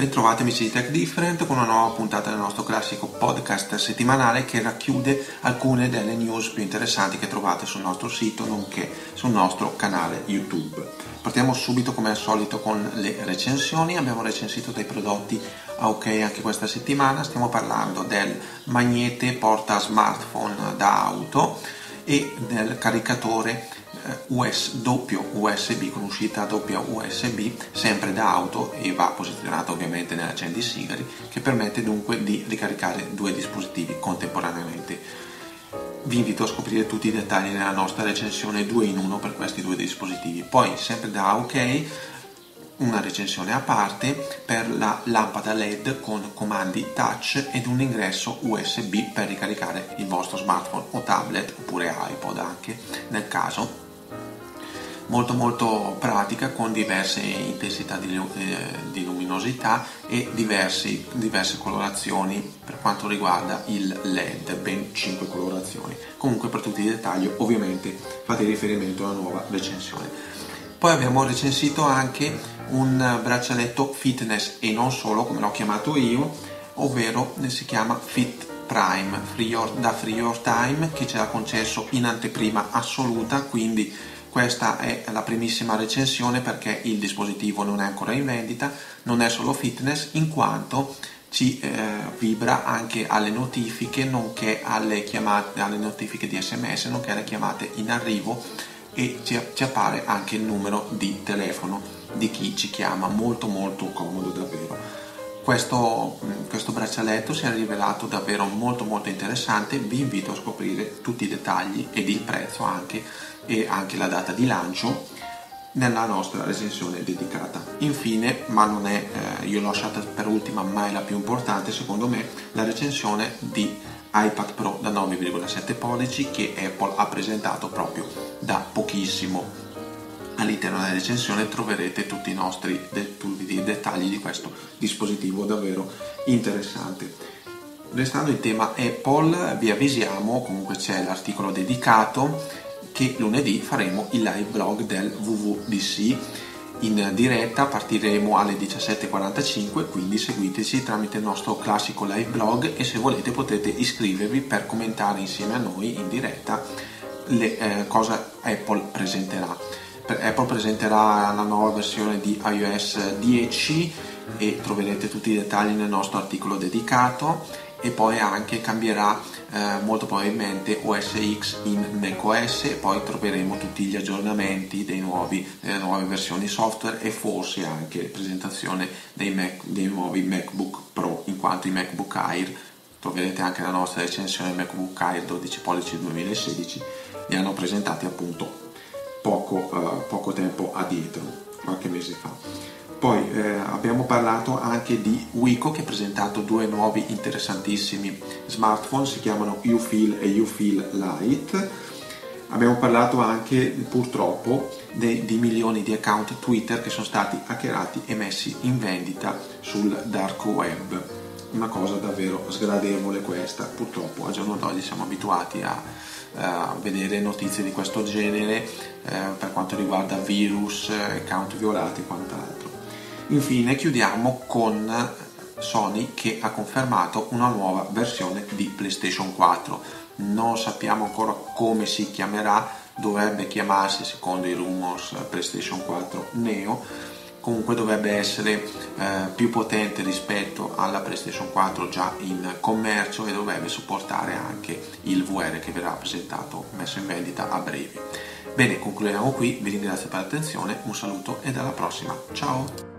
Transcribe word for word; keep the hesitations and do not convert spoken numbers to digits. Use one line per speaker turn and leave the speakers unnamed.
Bentrovati amici di Tech Different con una nuova puntata del nostro classico podcast settimanale che racchiude alcune delle news più interessanti che trovate sul nostro sito nonché sul nostro canale YouTube. Partiamo subito come al solito con le recensioni. Abbiamo recensito dei prodotti ok anche questa settimana. Stiamo parlando del magnete porta smartphone da auto e del caricatore U S, doppio U S B con uscita doppia U S B sempre da auto e va posizionato ovviamente nell'accendisigari, che permette dunque di ricaricare due dispositivi contemporaneamente. Vi invito a scoprire tutti i dettagli nella nostra recensione due in uno per questi due dispositivi. Poi sempre da ok una recensione a parte per la lampada L E D con comandi touch ed un ingresso U S B per ricaricare il vostro smartphone o tablet oppure iPod anche nel caso. Molto molto pratica, con diverse intensità di, eh, di luminosità e diversi, diverse colorazioni per quanto riguarda il L E D, ben cinque colorazioni. Comunque per tutti i dettagli ovviamente fate riferimento alla nuova recensione. Poi abbiamo recensito anche un braccialetto fitness e non solo, come l'ho chiamato io, ovvero si chiama Fit Prime free your, da Free Your Time, che ce l'ha concesso in anteprima assoluta, quindi questa è la primissima recensione perché il dispositivo non è ancora in vendita. Non è solo fitness, in quanto ci eh, vibra anche alle notifiche, nonché alle chiamate, alle notifiche di sms, nonché alle chiamate in arrivo, e ci, ci appare anche il numero di telefono di chi ci chiama. Molto molto comodo davvero. Questo, questo braccialetto si è rivelato davvero molto molto interessante. Vi invito a scoprire tutti i dettagli ed il prezzo anche e anche la data di lancio nella nostra recensione dedicata. Infine, ma non è, eh, io l'ho lasciata per ultima, ma è la più importante secondo me, la recensione di iPad Pro da nove virgola sette pollici che Apple ha presentato proprio da pochissimo. All'interno della recensione troverete tutti i nostri de- tutti i dettagli di questo dispositivo davvero interessante. Restando in tema Apple, vi avvisiamo, comunque c'è l'articolo dedicato, che lunedì faremo il live blog del W W D C in diretta. Partiremo alle diciassette e quarantacinque, quindi seguiteci tramite il nostro classico live blog e se volete potete iscrivervi per commentare insieme a noi in diretta le, eh, cosa Apple presenterà. Apple presenterà la nuova versione di iOS dieci e troverete tutti i dettagli nel nostro articolo dedicato, e poi anche cambierà eh, molto probabilmente O S X in macOS, e poi troveremo tutti gli aggiornamenti dei nuovi, delle nuove versioni software e forse anche presentazione dei, Mac, dei nuovi MacBook Pro, in quanto i MacBook Air, troverete anche la nostra recensione MacBook Air dodici pollici duemilasedici, li hanno presentati appunto poco, uh, poco tempo addietro, qualche mese fa. Poi eh, abbiamo parlato anche di Wiko, che ha presentato due nuovi interessantissimi smartphone, si chiamano YouFeel e YouFeel Lite. Abbiamo parlato anche purtroppo de, di milioni di account Twitter che sono stati hackerati e messi in vendita sul dark web. Una cosa davvero sgradevole questa, purtroppo al giorno d'oggi siamo abituati a Uh, vedere notizie di questo genere uh, per quanto riguarda virus, account violati e quant'altro. Infine chiudiamo con Sony, che ha confermato una nuova versione di PlayStation quattro. Non sappiamo ancora come si chiamerà, dovrebbe chiamarsi secondo i rumors PlayStation quattro Neo. Comunque dovrebbe essere eh, più potente rispetto alla PlayStation quattro già in commercio e dovrebbe supportare anche il V R che verrà presentato, messo in vendita a breve. Bene, concludiamo qui, vi ringrazio per l'attenzione, un saluto e alla prossima, ciao!